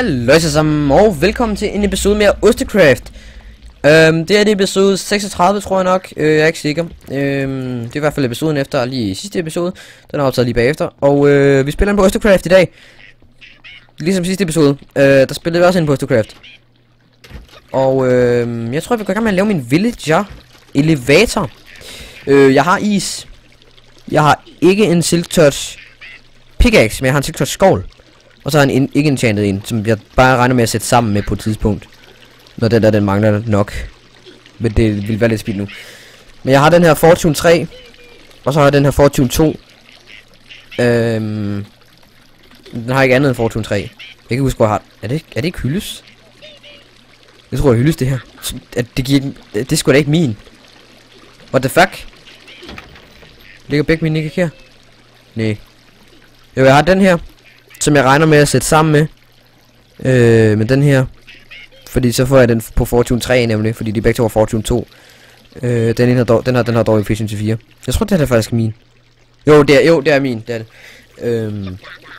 Halløj så sammen, og velkommen til en episode mere Ostecraft. Det er episode 36, tror jeg nok. Jeg er ikke sikker. Det er i hvert fald episoden efter lige sidste episode. Den er optaget lige bagefter. Og vi spiller på Ostecraft i dag. Ligesom sidste episode. Der spillede vi også ind på Ostecraft. Og jeg tror, vi går i gang med at lave min villager elevator. Jeg har is. Jeg har ikke en silk touch pickaxe, men jeg har en silk touch skovl. Og så har jeg ikke enchantet en, som jeg bare regner med at sætte sammen med på et tidspunkt. Når den der, den mangler nok. Men det vil være lidt spild nu. Men jeg har den her Fortune 3. Og så har jeg den her Fortune 2. Den har ikke andet end Fortune 3. Jeg kan huske, hvor jeg har. Er det ikke hyldes? Jeg tror, jeg hyldes det her. At det giver ikke, det er sgu da ikke min. What the fuck? Ligger begge mine ikke her? Nej. Jo, jeg har den her, som jeg regner med at sætte sammen med den her. Fordi så får jeg den på Fortune 3 nemlig, fordi de begge to var Fortune 2. Den har dog efficiency 4. Jeg tror det er faktisk min. Jo, det er min, det er det.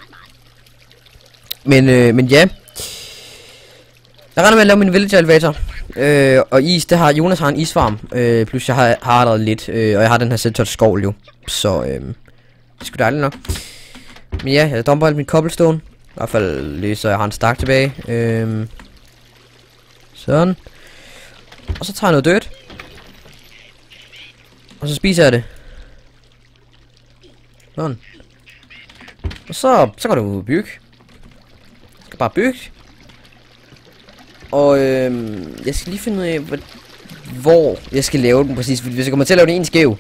Men ja. Jeg regner med at lave min villager elevator. Og is, det har Jonas har en isfarm. Plus jeg har allerede lidt, og jeg har den her silk touch skovl jo. Så det skulle dejligt nok. Men ja, jeg dumper alt mit cobblestone. I hvert fald lige så jeg har en stak tilbage. Sådan. Og så tager jeg noget dirt. Og så spiser jeg det. Sådan. Og så går det ud og bygge. Jeg skal bare bygge. Og jeg skal lige finde ud af, hvor jeg skal lave den præcis. Hvis jeg kommer til at lave den en skæv.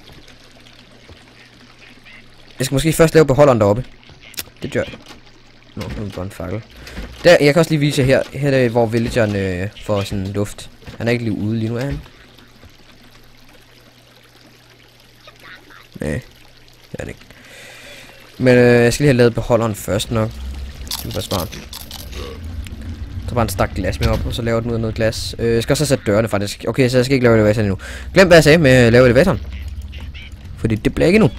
Jeg skal måske først lave beholderen deroppe. Det gør jeg. Nå, nu er det bare en fakkel. Der, jeg kan også lige vise jer her. Her er det, hvor villageren får sådan luft. Han er ikke lige ude lige nu, er han? Nej, det er det ikke. Men jeg skal lige have lavet beholderen først nok. Det var smart. Så bare en stak glas med op, og så laver den ud af noget glas. Jeg skal også have sat dørene faktisk. Okay, så jeg skal ikke lave elevatoren endnu. Glem hvad jeg sagde med at lave elevatoren. Fordi det bliver ikke endnu.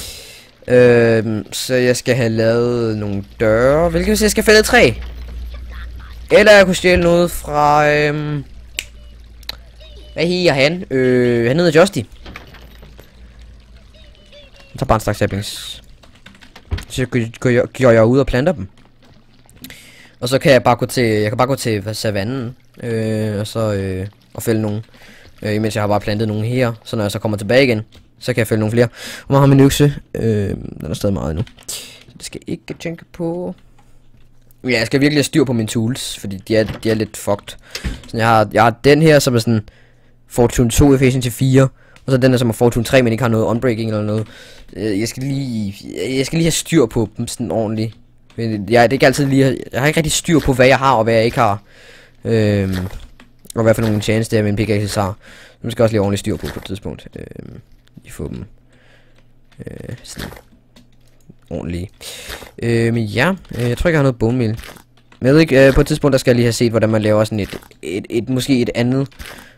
Så jeg skal have lavet nogle døre. Hvilket vil sige, jeg skal fælde træ. Eller jeg kunne stjæle noget fra hvad hedder han? Han hedder Justy. Så bare en stak saplings. Så går jeg ud og planter dem. Og så kan jeg bare gå til savannen. Og så og fælde nogle. Imens jeg har bare plantet nogle her. Så når jeg så kommer tilbage igen, så kan jeg fælde nogle flere. Og man har min økse. Den er stadig meget endnu. Så det skal jeg ikke tænke på. Ja, jeg skal virkelig have styr på mine tools. Fordi de er lidt fucked. Så jeg har den her, som er sådan Fortune 2 efficiency 4. Og så den der, som er Fortune 3, men ikke har noget unbreaking eller noget. Jeg skal lige have styr på dem sådan ordentligt. Det er ikke altid lige. Jeg har ikke rigtig styr på, hvad jeg har og hvad jeg ikke har. Og hvad for nogle chance det er, min pickaxe har. Nu skal jeg også lige ordentligt styr på et tidspunkt. Lige få dem sådan ordentligt. Men ja, jeg tror ikke jeg har noget bone meal. Men jeg ved ikke, på et tidspunkt der skal jeg lige have set, hvordan man laver sådan måske et andet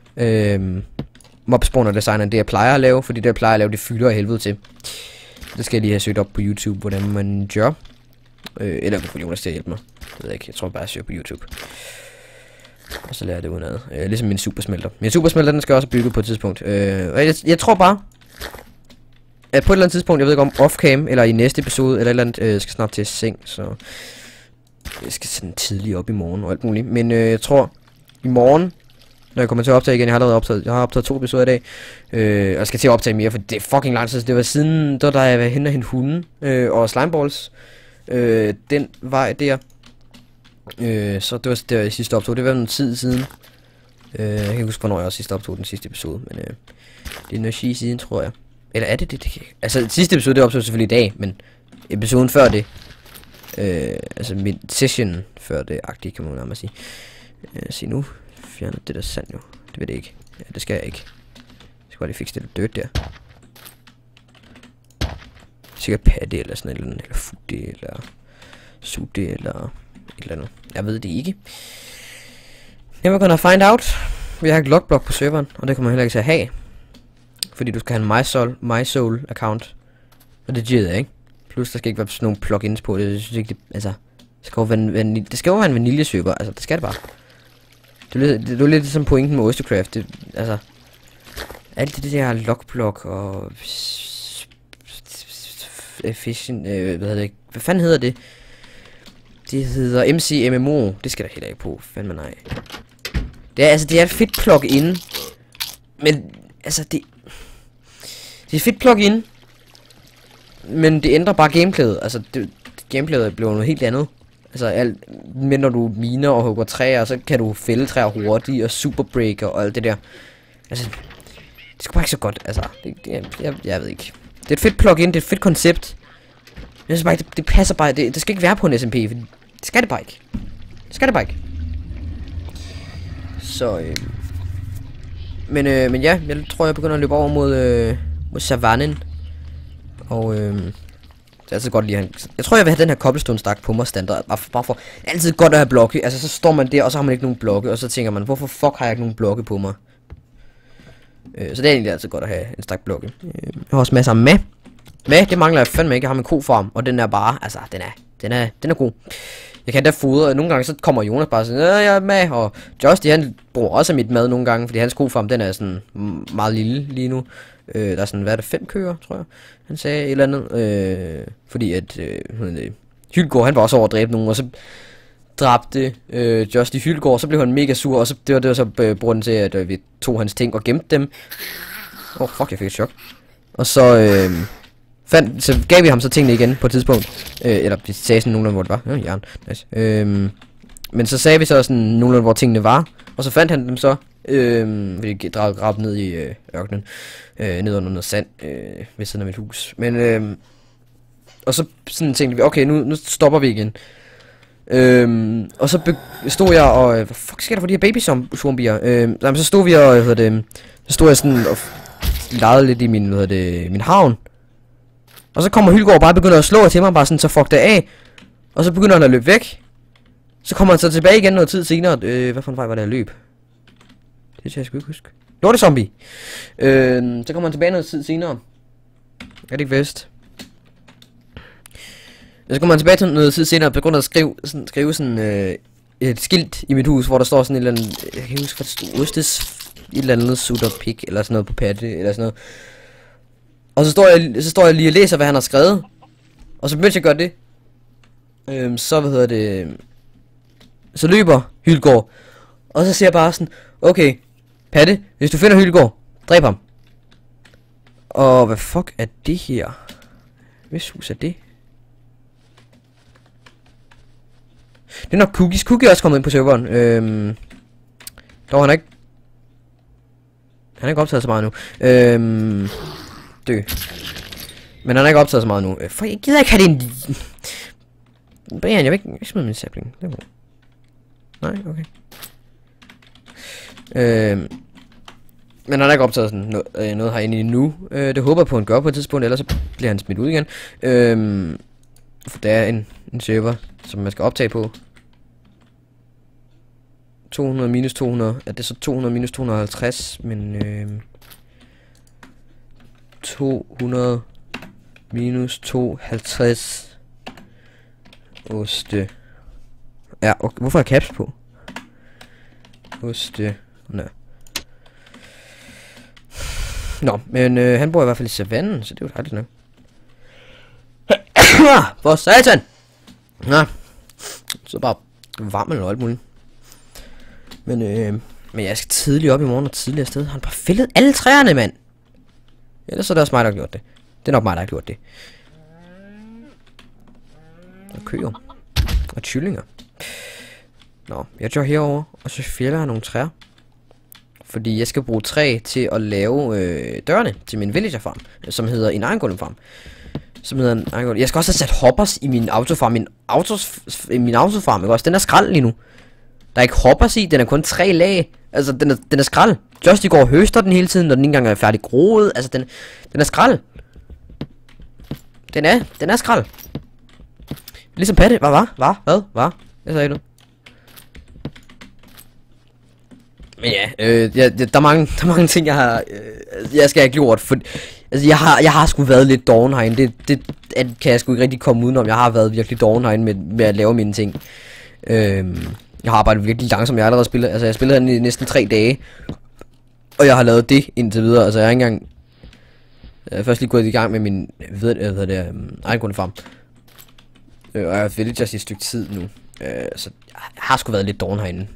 mob spawner design end det jeg plejer at lave. Fordi det jeg plejer at lave, det fylder af helvede til. Det skal jeg lige have søgt op på YouTube, hvordan man gør. Eller på Jonas til at hjælpe mig. Jeg ved ikke, jeg tror bare jeg søger på YouTube. Og så lærer jeg det udenad. Ligesom min supersmelter. Min supersmelter, den skal også bygge på et tidspunkt. Og jeg tror bare, at på et eller andet tidspunkt, jeg ved ikke om off-cam, eller i næste episode, eller et eller andet, skal snart til seng, så jeg skal sådan tidligt op i morgen og alt muligt. Men jeg tror, i morgen, når jeg kommer til at optage igen, jeg har optaget 2 episoder i dag, og jeg skal til at optage mere, for det er fucking lang tid. Det var siden, da jeg var henne og hente hunden, og slimeballs, den vej der. Så det var der i sidste optog. Det var en tid siden. Jeg kan ikke huske, hvornår jeg også sidste optog den sidste episode. Men det er noget shit siden, tror jeg. Eller er det det? Altså, sidste episode, det optog selvfølgelig i dag. Men episoden før det. Altså, min session før det, agtigt, kan man nærmest sige. Se nu. Fjerner det der sand jo. Det ved jeg ikke. Ja, det skal jeg ikke. Jeg skal bare lige fikse det dødt der. Sikkert patte eller sådan noget. Eller fugte, eller sutte, eller et eller andet. Jeg ved det ikke. Never gonna find out. Vi har ikke logblock på serveren, og det kommer heller ikke til at have. Fordi du skal have en MySoul account. Og det gider jeg ikke. Plus der skal ikke være sådan nogle plugins på det. Jeg synes ikke det, altså Det skal jo være en vaniljesukker, altså det skal det bare. Det er lidt som pointen med Ostercraft, det, altså alt det der lockblock og fission, hvad fanden hedder det? Det hedder MCMMO, det skal der heller ikke på, fandme nej. Det er et fedt plugin, men altså det er et fedt plugin, men det ændrer bare gameplayet, altså gameplayet bliver noget helt andet. Altså men når du miner og hugger træer, så kan du fælde træer hurtigt og superbreaker og alt det der. Altså det skal bare ikke så godt, altså jeg ved ikke. Det er et fedt plugin, det er et fedt koncept. Jeg synes bare ikke, det passer bare, det skal ikke være på en SMP, for det skal det bare ikke. Det skal det bare ikke. Så men ja, jeg tror jeg begynder at løbe over mod savannen. Og det er altid godt lige jeg tror jeg vil have den her cobblestone stak på mig standard. Bare for altid godt at have blokke. Altså så står man der, og så har man ikke nogen blokke, og så tænker man, hvorfor fuck har jeg ikke nogen blokke på mig? Så det er egentlig altid godt at have en stak blokke. Jeg har også masser af med. Det mangler jeg fandme ikke. Jeg har min kofarm, og den er bare, altså den er god. Jeg kan da fodre, nogle gange så kommer Jonas bare sådan, jeg er med, og Justy han bruger også mit mad nogle gange, fordi hans kofarm den er sådan meget lille lige nu. Der er sådan, hvad er det, 5 køer, tror jeg, han sagde et eller andet, fordi at, Hyldgaard, han var også over at dræbe nogen, og så dræbte Justy Hyldgaard, og så blev han mega sur, og så, det var så grunden til, at vi tog hans ting og gemte dem. Fuck, jeg fik et chok. Og så, så gav vi ham så tingene igen på et tidspunkt, eller vi sagde sådan nogenlunde, hvor det var, ja, jern, nice. Men så sagde vi så sådan nogenlunde, hvor tingene var, og så fandt han dem så, vi gravede ned i ørkenen, ned under noget sand, ved siden af mit hus. Men, og så sådan tænkte vi, okay, nu stopper vi igen. Og så stod jeg og, hvad fuck sker der for de her baby-zombier? Så stod vi og, så stod jeg sådan og legede lidt i min, min havn. Og så kommer Hyldgaard bare og begynder at slå til mig, bare sådan, så fuck det af. Og så begynder han at løbe væk. Så kommer han så tilbage igen noget tid senere. Hvad for en vej var det, jeg løb? Det skal jeg sgu ikke huske. Lortezombie. Så kommer han tilbage noget tid senere. Er det ikke vist? Så kommer han tilbage til noget tid senere og begynder at skrive sådan et skilt i mit hus, hvor der står sådan et eller andet, jeg kan ikke huske, hvad det stod, ostes, et eller andet sutter pik, eller sådan noget på patte, eller sådan noget. Og så står jeg lige og læser, hvad han har skrevet. Og så begyndte jeg at gøre det. Så løber Hyldgaard. Og så siger jeg bare sådan, okay, Patte, hvis du finder Hyldgaard, dræb ham. Og hvad fuck er det her? Hvis hus er det? Det er nok Cookies. Cookie er også kommet ind på serveren. Dog han er ikke... Han er ikke optaget så meget nu. Dø. Men han er ikke optaget så meget nu. For jeg gider ikke have det en... Brian, jeg vil ikke smide min sapling. Det er god. Nej, okay. Men han er ikke optaget sådan noget herinde endnu. Det håber jeg på, han gør på et tidspunkt, ellers så bliver han smidt ud igen. For der er en server, som man skal optage på. 200 minus 200. Er det så 200 minus 250? Men 200 minus 250 oste. Ja, okay. Hvorfor er caps på? Oste. Nå. Nå, men han bor i hvert fald i savannen, så det er jo dejligt nok. For satan! Nå. Så bare varm eller alt muligt. Men jeg skal tidligt op i morgen og tidligere sted. Han har bare fældet alle træerne, mand. Ellers så er det også mig, der har gjort det. Det er nok mig, der har gjort det. Og køer. Og kyllinger. Nå, jeg gør herover og så fælder jeg nogle træer. Fordi jeg skal bruge træ til at lave dørene til min villager farm, som hedder en Iron Golem farm. Jeg skal også have sat hoppers i min autofarm. Min autofarm, ikke også? Den er skrald lige nu. Der er ikke hoppers i, den er kun 3 lag. Altså, den er skrald. Just i går høster den hele tiden, når den ikke engang er færdig groet. Altså, den er skrald. Den er skrald. Ligesom Patte. Hvad? Jeg sagde noget. Men ja, der er mange ting, jeg skal have gjort. For Altså, jeg har sgu været lidt doven herinde. Det kan jeg sgu ikke rigtig komme udenom. Jeg har været virkelig doven herinde med at lave mine ting. Jeg har arbejdet virkelig langsomt. Jeg har allerede spillet, altså jeg spillede i næsten 3 dage. Og jeg har lavet det indtil videre. Altså, jeg har ikke engang... Jeg er først lige gået i gang med min... egen farm. Og jeg har vildt just i et stykke tid nu. Så jeg har sgu været lidt doven herinde.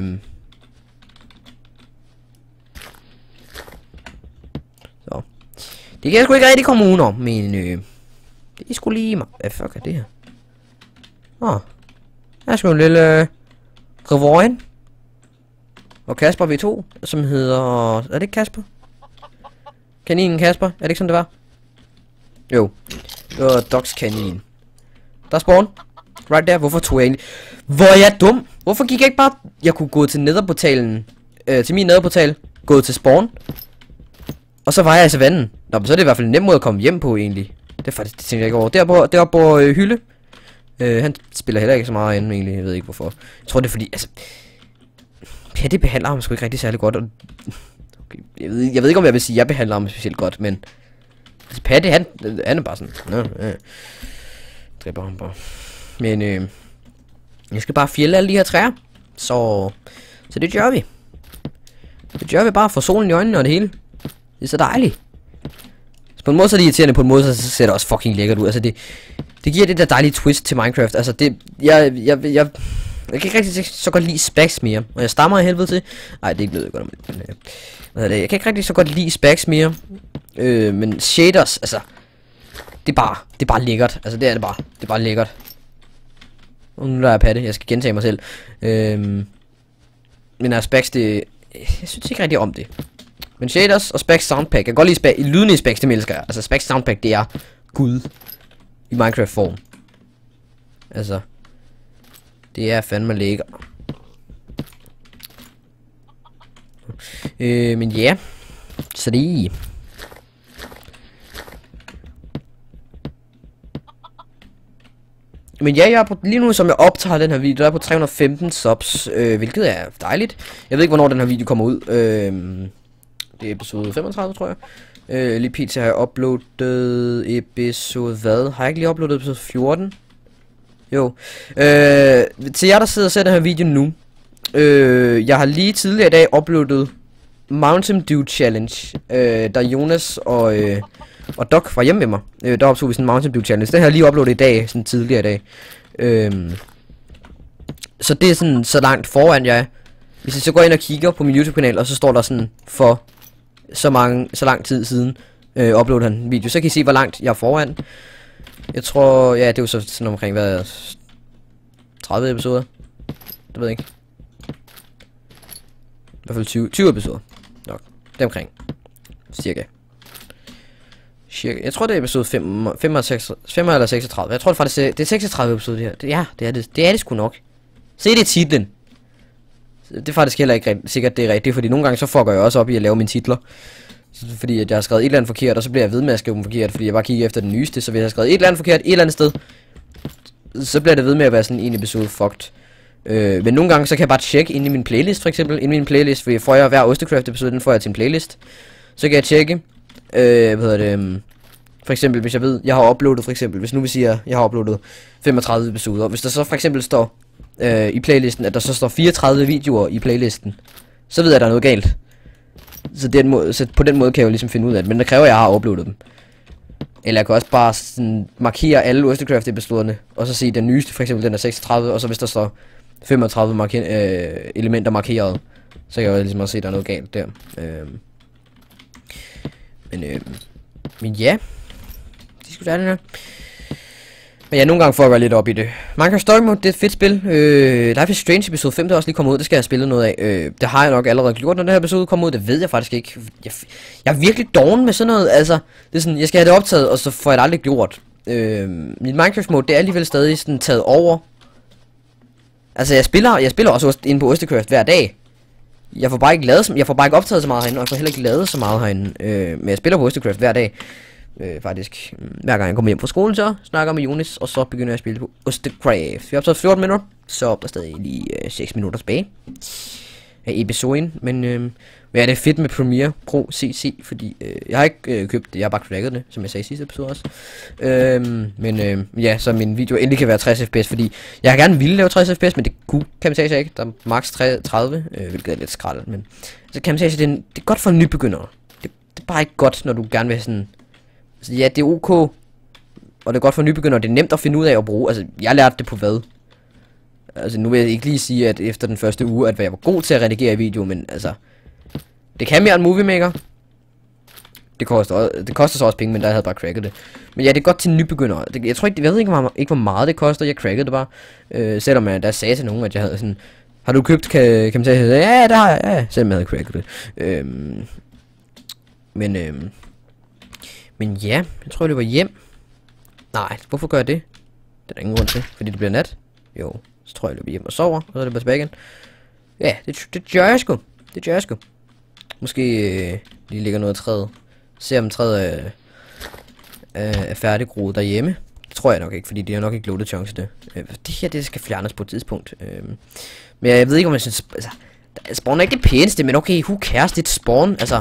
Så. Det kan jeg sgu ikke rigtig komme udenom, men det er sgu lige mig. Hvad fuck er det her? Åh. Her er sgu en lille... Revoren. Og Kasper V2, som hedder... Er det ikke Kasper? Kaninen Kasper? Er det ikke sådan, det var? Jo. Det var Dogs kanin. Der er spawn. Right der. Hvorfor tog jeg egentlig... Hvor er jeg dum? Hvorfor gik jeg ikke bare... Jeg kunne gå til netherportalen. Til min netherportal. Gå til spawn. Og så var jeg i savannen. Nå, men så er det i hvert fald en nem måde at komme hjem på, egentlig. Det er faktisk... Det tænker jeg ikke over. Deroppe på Hylde. Han spiller heller ikke så meget inde, egentlig. Jeg ved ikke hvorfor. Jeg tror det er fordi... Altså... Petty behandler ham sgu ikke rigtig særlig godt. Og... Okay, jeg ved ikke om jeg vil sige, at jeg behandler ham specielt godt, men... Altså, Patty, han er bare sådan... Dræber ham bare. Men jeg skal bare fjælde alle de her træer. Så det gør vi. Det gør vi bare for solen i øjnene og det hele. Det er så dejligt. Så på en måde så er det irriterende, på en måde så ser det også fucking lækkert ud. Altså det giver det der dejlige twist til Minecraft. Altså det... Jeg kan ikke rigtig så godt lide specs mere. Og jeg stammer af helvede til. Nej, det er ikke blevet godt. Men, jeg kan ikke rigtig så godt lide specs mere. Men shaders, altså... Det er bare lækkert. Altså det er det bare. Det er bare lækkert. Og nu lader jeg patte. Jeg skal gentage mig selv. Men specs, det... Jeg synes ikke rigtig om det. Men shaders og specs soundpack. Jeg kan godt lide lyden i specs, det elsker jeg. Altså specs soundpack, det er gud. I Minecraft form. Altså... Det er fandme lækker. Men ja. Så det. Men ja, jeg er på, lige nu som jeg optager den her video, der er på 315 subs, hvilket er dejligt. Jeg ved ikke hvornår den her video kommer ud. Det er episode 35, tror jeg. Lige pt. Har jeg uploadet episode hvad? Har jeg ikke lige uploadet episode 14? Jo. Til jer der sidder og ser den her video nu. Jeg har lige tidligere i dag uploadet Mountain Dew Challenge. Der Jonas og Doc var hjemme med mig. Der optog vi sådan en Mountain Dew Challenge. Den har jeg lige uploadet i dag, sådan tidligere i dag. Så det er sådan så langt foran jeg. Hvis jeg så går ind og kigger på min YouTube kanal, og så står der sådan for så lang tid siden uploadede han en video, så kan I se hvor langt jeg er foran. Jeg tror, ja, det er jo så sådan omkring, hvad, 30 episoder? Det ved jeg ikke. I hvert fald 20 episoder. Nok, det omkring. Cirka. Jeg tror, det er episode 5 eller 36. Jeg tror det faktisk, det er 36 episoder, det her. Ja, det er det sgu nok. Se det i titlen. Det er faktisk heller ikke sikkert, det er rigtigt, fordi nogle gange så fucker jeg også op i at lave mine titler. Fordi at jeg har skrevet et eller andet forkert, og så bliver jeg ved med at skrive dem forkert, fordi jeg bare kigger efter den nyeste, så hvis jeg har skrevet et eller andet forkert et eller andet sted, så bliver det ved med at være sådan en episode fucked. Men nogle gange så kan jeg bare tjekke inde i min playlist, for eksempel, inde i min playlist, fordi får jeg hver Ostercraft episode, den får jeg til en playlist. Så kan jeg tjekke, for eksempel hvis jeg ved, jeg har uploadet, for eksempel, hvis nu vi siger, jeg har uploadet 35 episoder, hvis der så for eksempel står i playlisten, at der så står 34 videoer i playlisten, så ved jeg, at der er noget galt. Så på den måde kan jeg jo ligesom finde ud af det. Men det kræver, at jeg har uploadet dem. Eller jeg kan også bare sådan markere alle Ostercraft episoderne. Og så se den nyeste, for eksempel den er 36. Og så hvis der står 35 elementer markeret, så kan jeg jo ligesom også se, at der er noget galt der. Men ja. Det skulle være det her. Men ja, nogle gange får jeg lidt op i det. Minecraft Story Mode, det er et fedt spil. Life is Strange episode 5, der også lige kommer ud. Det skal jeg spille noget af. Det har jeg nok allerede gjort, når den her episode kommer ud. Det ved jeg faktisk ikke. Jeg er virkelig doven med sådan noget. Altså, det er sådan, jeg skal have det optaget, og så får jeg det aldrig gjort. Mit Minecraft Mode, det er alligevel stadig sådan taget over. Altså, jeg spiller også inde på Ostercraft hver dag. Jeg får bare ikke optaget så meget herinde, og jeg får heller ikke lavet så meget herinde. Men jeg spiller på Ostercraft hver dag. Faktisk hver gang jeg kommer hjem fra skolen, så snakker med Jonas, og så begynder jeg at spille på Ostercraft. Vi har optaget 14 minutter, så er der stadig lige 6 minutter tilbage af episoden. Men Men ja, det er fedt med Premiere Pro CC, fordi jeg har ikke købt det, jeg har bare cracket det, som jeg sagde i sidste episode også. Ja, så min video endelig kan være 60 fps, fordi jeg har gerne ville lave 60 fps, men det kunne Camtasia ikke. Der er max 30, hvilket er lidt skrald, men så Camtasia, det er godt for nybegyndere. Det er bare ikke godt, når du gerne vil have sådan... Altså, ja, det er ok, og det er godt for nybegyndere, det er nemt at finde ud af at bruge. Altså, jeg lærte det på hvad? Altså, nu vil jeg ikke lige sige, at efter den første uge, at jeg var god til at redigere i video, men altså... Det kan mere end Movie Maker. Det koster så også penge, men der havde jeg bare cracket det. Men ja, det er godt til nybegyndere. Jeg tror ikke, jeg ved ikke, hvor meget det koster. Jeg crackede det bare. Selvom jeg der sagde til nogen, at jeg havde sådan... Har du købt, kan man sige? Ja, det har jeg. Ja, selvom jeg havde cracket det. Men ja, jeg tror, det var hjem. Nej, hvorfor gør jeg det? Det er der ingen grund til, fordi det bliver nat. Jo, så tror jeg, jeg løber hjem og sover, og så er det bare tilbage igen. Ja, det gør jeg sgu. Det gør jeg sgu. Måske lige ligger noget af træet. Se om træet er færdiggroet derhjemme. Det tror jeg nok ikke, fordi det har nok ikke loadet chance det. Det her, det skal fjernes på et tidspunkt. Men jeg ved ikke, om jeg synes... Altså, spawn er ikke det pæneste, men okay, who cares, det er et spawn, altså...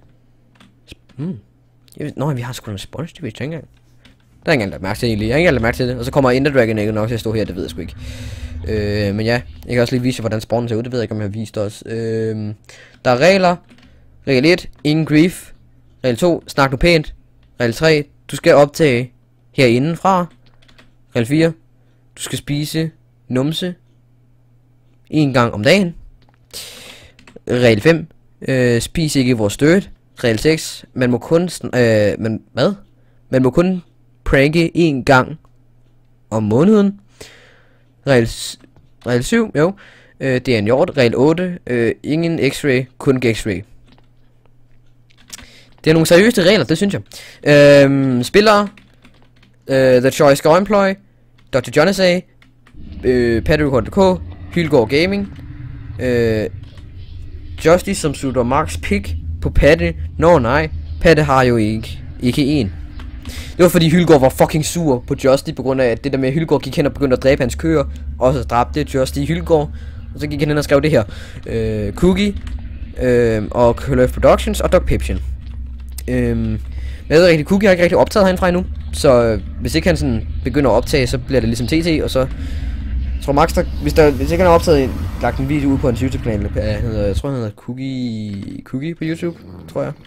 Nå, vi har sgu noget spawn, det ved jeg ikke engang. Der er ikke engang lagt mærke til egentlig. Jeg har ikke engang lagt mærke til det. Og så kommer Ender Dragon ikke nok til at stå her, det ved jeg sgu ikke. Men ja, jeg kan også lige vise, hvordan spawnen ser ud. Det ved jeg ikke, om jeg har vist også. Der er regler. Regel 1, ingen grief. Regel 2, snak nu pænt. Regel 3, du skal optage herindefra. Regel 4, du skal spise numse 1 gang om dagen. Regel 5, spis ikke i vores støt. Regel 6, man må kun man må kun pranke 1 gang om måneden. Regel 7, jo. Det er en hjort. Regel 8, ingen x-ray, kun x-ray. Det er nogle seriøse regler, det synes jeg. Spillere, The Choice Go Employ, Dr. Jonasay, Patreon.dk, Hylgaard Gaming, Justice som slutter Max Pick på Patte. Nej, Patte har jo ikke en. Det var fordi Hylgaard var fucking sur på Justy, på grund af at det der med, at Hylgaard gik hen og begyndte at dræbe hans køer, og så dræbte Justy Hylgaard, og så gik han hen og skrev det her. Cookie, og Curløf Productions, og Dog Piption. Jeg ved ikke, Cookie har ikke rigtig optaget herindefra endnu, så hvis ikke han sådan begynder at optage, så bliver det ligesom TT, og så... Jeg tror Max, hvis ikke han har optaget lagt en video ud på hans YouTube-kanal, jeg tror han hedder Cookie på YouTube, tror jeg.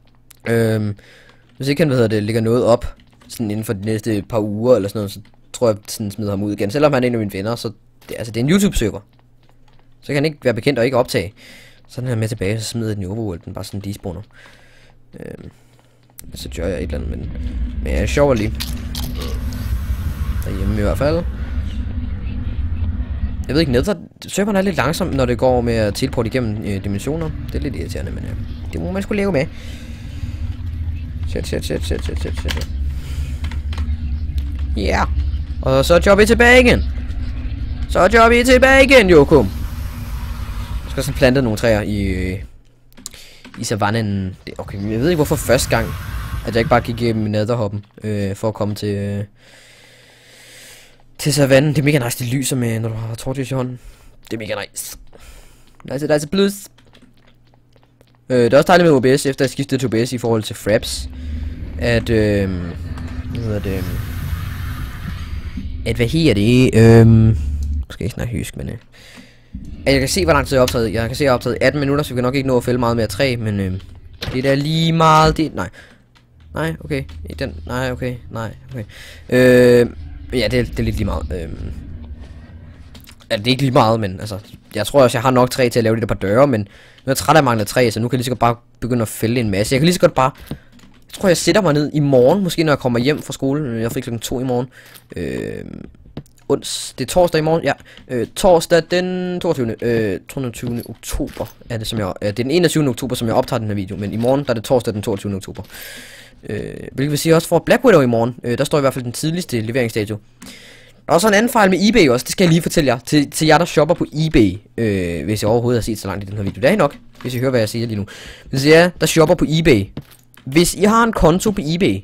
Hvis ikke han, lægger noget op, sådan inden for de næste par uger eller sådan noget, så tror jeg, sådan smider ham ud igen. Selvom han er en af mine venner, så det er en YouTube-server. Så kan han ikke være bekendt og ikke optage. Så er han med tilbage, så smider den i overworld, den bare sådan despawner. Så gør jeg et eller andet, men jeg er sjov lige. Derhjemme i hvert fald. Jeg ved ikke, serveren er lidt langsom, når det går med at teleporte igennem dimensioner. Det er lidt irriterende, men det må man sgu leve med. Shit. Ja. Og så er vi tilbage igen. Jokum. Jeg skal sådan plante nogle træer i savannen. Okay, jeg ved ikke hvorfor første gang, at jeg ikke bare gik igennem netherhoppen for at komme til savannen. Det er mega nice, det lyser med, når du har torches i hånden. Det er mega nice. Nice plus. Det er også dejligt med OBS, efter jeg skiftede til OBS i forhold til Fraps. Hvad hedder det? Skal ikke snakke jysk, men at jeg kan se, hvor lang tid jeg har optaget. Jeg kan se, at jeg har optaget 18 minutter, så vi kan nok ikke nå at fælde meget mere træ, men det er da lige meget. Nej, okay. Okay. Ja, det er lidt lige meget. Det er ikke lige meget, men altså, jeg tror også, jeg har nok træ til at lave de der par døre, men nu er jeg træt af at mangle træ, så nu kan jeg lige så godt bare begynde at fælde en masse. Jeg kan lige så godt bare... Jeg tror, jeg sætter mig ned i morgen, måske når jeg kommer hjem fra skole. Jeg er fri klokken 2 i morgen. Det er torsdag i morgen, ja. Torsdag den 22. oktober er det, som jeg... det er den 21. oktober, som jeg optager den her video, men i morgen, der er det torsdag den 22. oktober. Hvilket vil sige også for Black Widow i morgen. Der står i hvert fald den tidligste leveringsdato. Der er også en anden fejl med eBay også, det skal jeg lige fortælle jer. Til jer, der shopper på eBay, hvis jeg overhovedet har set så langt i den her video. Det er I nok, hvis I hører, hvad jeg siger lige nu. Hvis jer, der shopper på eBay, hvis I har en konto på eBay,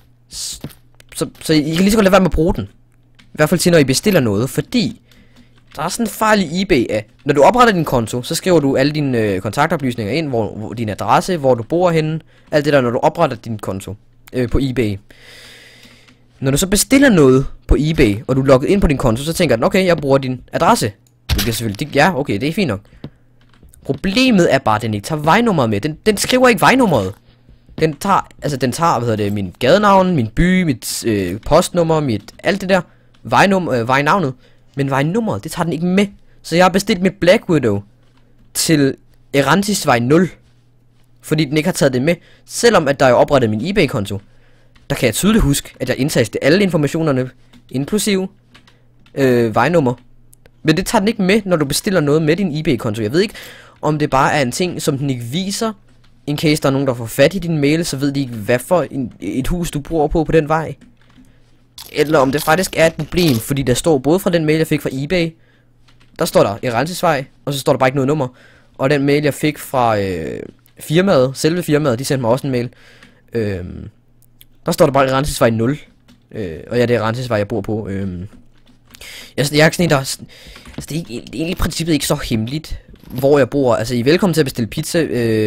så I kan lige så godt lade være med at bruge den. I hvert fald til, når I bestiller noget, fordi der er sådan en fejl i eBay af, når du opretter din konto, så skriver du alle dine kontaktoplysninger ind, hvor din adresse, hvor du bor henne, alt det der, når du opretter din konto på eBay. Når du så bestiller noget på eBay, og du er logget ind på din konto, så tænker den, okay, jeg bruger din adresse. Det kan selvfølgelig, ja, okay, det er fint nok. Problemet er bare, at den ikke tager vejnummeret med. Den skriver ikke vejnummeret. Den tager, hvad hedder det, min gadenavn, min by, mit postnummer, alt det der, vejnavnet. Men vejnummeret, det tager den ikke med. Så jeg har bestilt mit Black Widow til Erantisvej 0. Fordi den ikke har taget det med. Selvom at der er oprettet min eBay-konto. Der kan jeg tydeligt huske, at jeg indtastede alle informationerne, inklusive vejnummer. Men det tager den ikke med, når du bestiller noget med din eBay-konto. Jeg ved ikke, om det bare er en ting, som den ikke viser. In case der er nogen, der får fat i din mail, så ved de ikke, hvad for et hus du bor på den vej. Eller om det faktisk er et problem, fordi der står både fra den mail, jeg fik fra eBay, der står der Erantisvej, og så står der bare ikke noget nummer. Og den mail, jeg fik fra firmaet, selve firmaet, de sendte mig også en mail. Der står der bare Erantisvej 0. Og ja, det er Erantisvej, jeg bor på. Jeg er ikke sådan en, der... Altså, det er egentlig i princippet ikke så hemmeligt, hvor jeg bor. Altså, I er velkommen til at bestille pizza.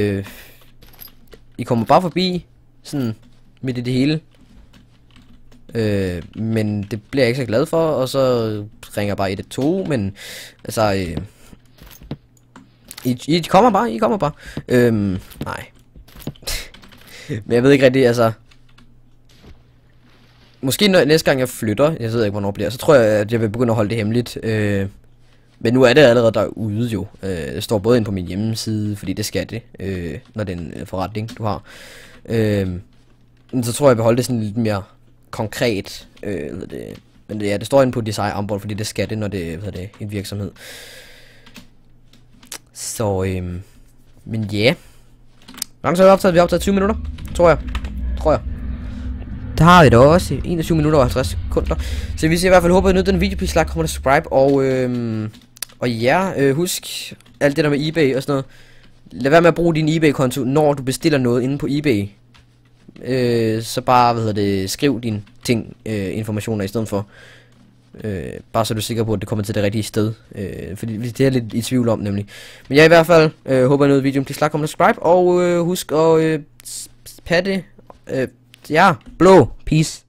I kommer bare forbi, sådan, midt i det hele. Men det bliver jeg ikke så glad for, og så ringer jeg bare 112, men altså... I kommer bare. Nej. Men jeg ved ikke rigtig, altså... Måske næste gang jeg flytter, jeg ved ikke hvornår det bliver, så tror jeg, at jeg vil begynde at holde det hemmeligt. Men nu er det allerede derude jo. Det står både inde på min hjemmeside, fordi det skal det, når det er en forretning, du har. Så tror jeg, jeg vil holde det sådan lidt mere konkret. Men ja, det står inde på Design Armbånd, fordi det skal det, når det er en virksomhed. Så, men ja. Hvor langt så har vi optaget? Vi har optaget 20 minutter, tror jeg. Der har vi da også 21 minutter og 50 sekunder. Så hvis I i hvert fald håber, at I nød den video, please like, comment og subscribe. Og ja, husk alt det der med eBay og sådan noget. Lad være med at bruge din eBay-konto, når du bestiller noget inde på eBay. Så bare, skriv dine informationer i stedet for. Bare så du er sikker på, at det kommer til det rigtige sted. Fordi det er lidt i tvivl om, nemlig. Men jeg i hvert fald håber, at I nød videoen, please like, comment og subscribe. Og husk at patte... ja, blå. Peace.